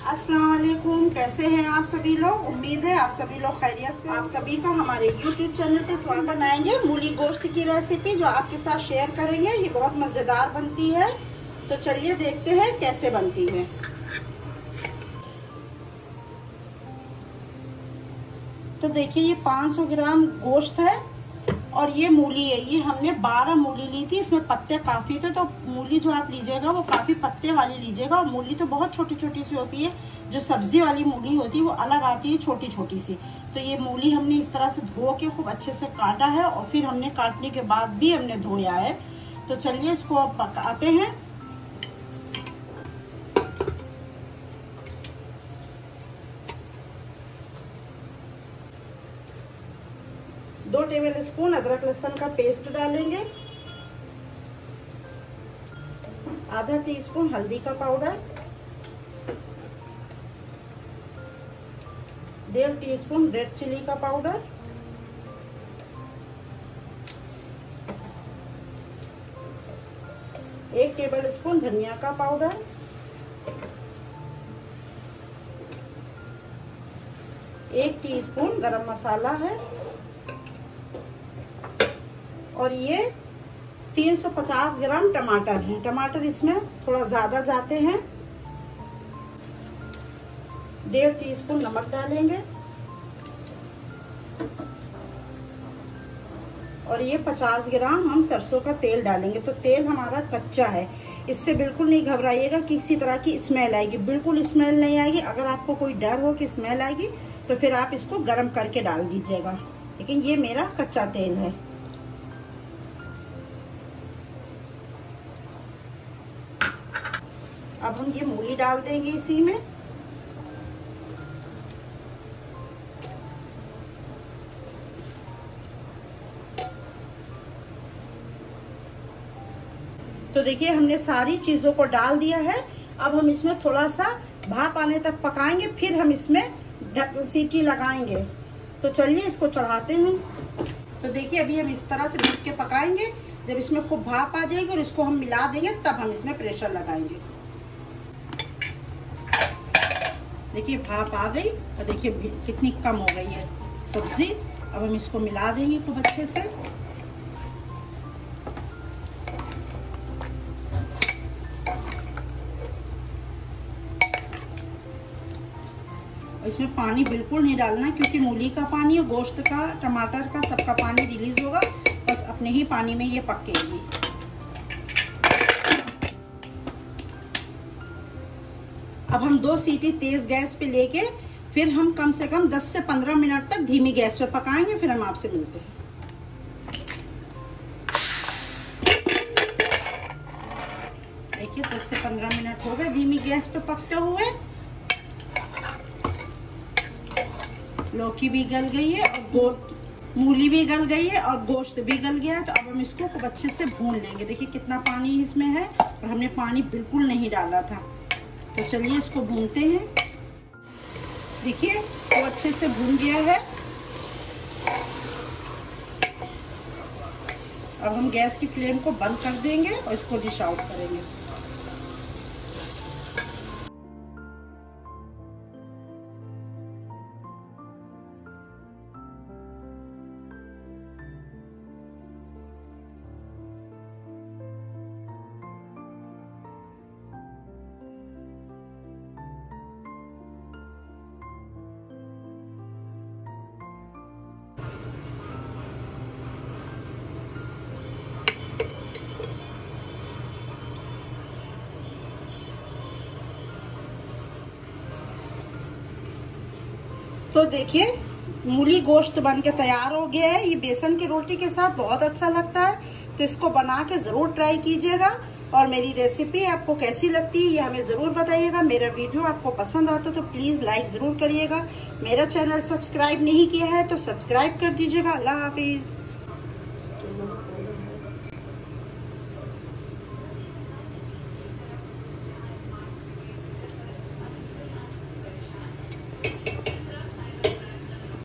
अस्सलाम वालेकुम, कैसे हैं आप सभी लोग। उम्मीद है आप सभी लोग खैरियत से। आप सभी का हमारे YouTube चैनल पे स्वागत। आएंगे मूली गोश्त की रेसिपी जो आपके साथ शेयर करेंगे। ये बहुत मज़ेदार बनती है, तो चलिए देखते हैं कैसे बनती है। तो देखिए ये 500 ग्राम गोश्त है और ये मूली है। ये हमने 12 मूली ली थी, इसमें पत्ते काफ़ी थे, तो मूली जो आप लीजिएगा वो काफ़ी पत्ते वाली लीजिएगा। और मूली तो बहुत छोटी छोटी सी होती है, जो सब्जी वाली मूली होती है वो अलग आती है, छोटी छोटी सी। तो ये मूली हमने इस तरह से धो के खूब अच्छे से काटा है और फिर हमने काटने के बाद भी हमने धोया है। तो चलिए इसको अब पकाते हैं। दो टेबल स्पून अदरक लहसुन का पेस्ट डालेंगे, आधा टीस्पून हल्दी का पाउडर, 1.5 टीस्पून रेड चिली का पाउडर, 1 टेबल स्पून धनिया का पाउडर, 1 टीस्पून गरम मसाला है, और ये 350 ग्राम टमाटर है। टमाटर इसमें थोड़ा ज़्यादा जाते हैं। 1.5 टीस्पून नमक डालेंगे, और ये 50 ग्राम हम सरसों का तेल डालेंगे। तो तेल हमारा कच्चा है, इससे बिल्कुल नहीं घबराइएगा कि किसी तरह की स्मेल आएगी, बिल्कुल स्मेल नहीं आएगी। अगर आपको कोई डर हो कि स्मेल आएगी तो फिर आप इसको गर्म करके डाल दीजिएगा, लेकिन ये मेरा कच्चा तेल है। अब हम ये मूली डाल देंगे इसी में। तो देखिए हमने सारी चीजों को डाल दिया है। अब हम इसमें थोड़ा सा भाप आने तक पकाएंगे, फिर हम इसमें सीटी लगाएंगे। तो चलिए इसको चढ़ाते हैं। तो देखिए अभी हम इस तरह से ढक के पकाएंगे। जब इसमें खूब भाप आ जाएगी और इसको हम मिला देंगे, तब हम इसमें प्रेशर लगाएंगे। देखिए भाप आ गई और देखिए कितनी कम हो गई है सब्जी। अब हम इसको मिला देंगे खूब अच्छे से। इसमें पानी बिल्कुल नहीं डालना, क्योंकि मूली का पानी और गोश्त का, टमाटर का, सबका पानी रिलीज होगा। बस अपने ही पानी में ये पकेगी। अब हम 2 सीटी तेज गैस पे लेके फिर हम कम से कम 10 से 15 मिनट तक धीमी गैस पे पकाएंगे। फिर हम आपसे मिलते हैं। देखिए 10 से 15 मिनट हो गए धीमी गैस पे पकते हुए। लौकी भी गल गई है और मूली भी गल गई है और गोश्त भी गल गया है। तो अब हम इसको खूब अच्छे से भून लेंगे। देखिए कितना पानी इसमें है और हमने पानी बिल्कुल नहीं डाला था। तो चलिए इसको भूनते हैं। देखिए वो अच्छे से भून गया है। अब हम गैस की फ्लेम को बंद कर देंगे और इसको डिश आउट करेंगे। तो देखिए मूली गोश्त बन के तैयार हो गया है। ये बेसन की रोटी के साथ बहुत अच्छा लगता है, तो इसको बना के ज़रूर ट्राई कीजिएगा। और मेरी रेसिपी आपको कैसी लगती है ये हमें ज़रूर बताइएगा। मेरा वीडियो आपको पसंद आता तो प्लीज़ लाइक ज़रूर करिएगा। मेरा चैनल सब्सक्राइब नहीं किया है तो सब्सक्राइब कर दीजिएगा। अल्लाह हाफिज़।